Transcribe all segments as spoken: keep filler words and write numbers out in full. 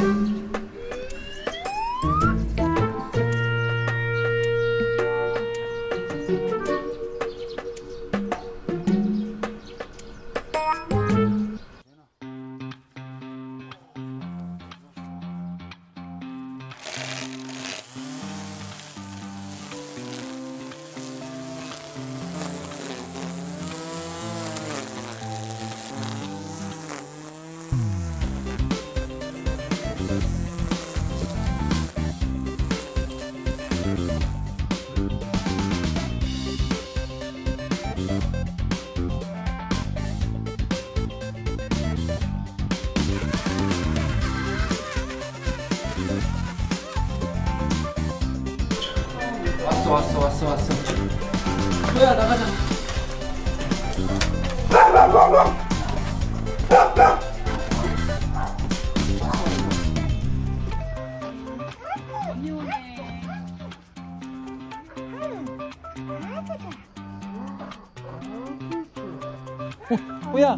왔어 왔어 왔어 왔어. 뭐야 나가자. 어, 뭐야?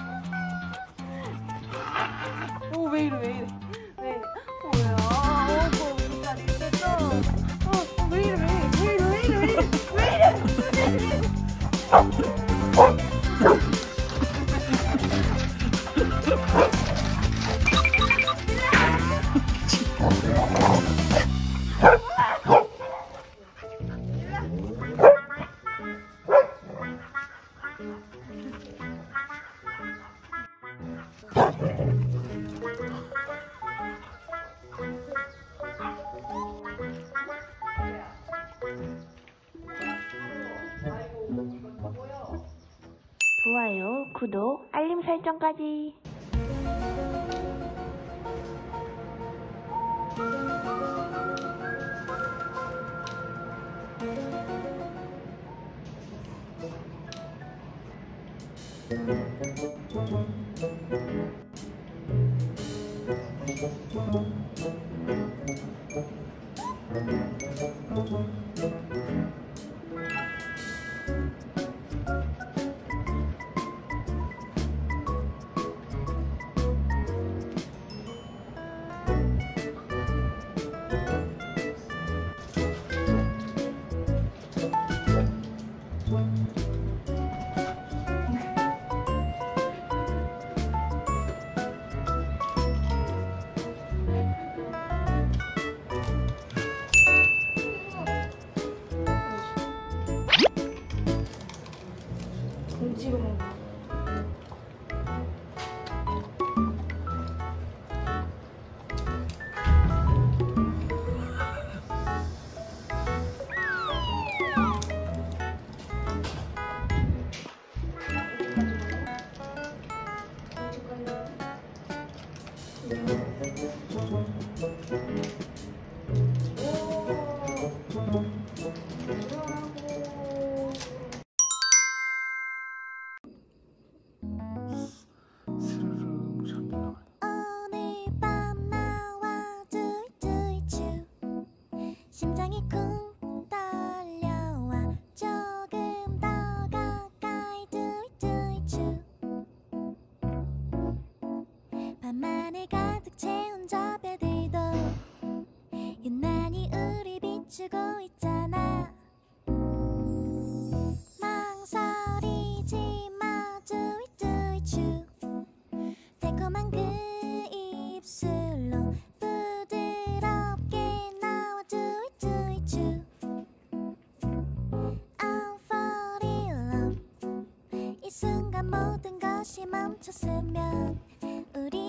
오, 왜 이래, 왜 이래. 왜 이래. 뭐야. 어, 뭐, 왜 이렇게 안 됐어. 어, 어, 왜 이래, 왜 이래, 왜 이래, 왜 이래, 왜 이래, 왜 이래. 좋아요, 구독, 알림 설정까지. 공지로 먹어. 심장이 쿵 떨려와 조금 더 가까이 두이두이추 밤하늘 가득 채운 저 별들도 유난히 우리 비추고 있잖아. 망설이지 마 두이두이추 달콤한 그 입술로 부드럽게 나와 두이두이추 I'm fall in love 이 순간 모든 것이 멈췄으면 우리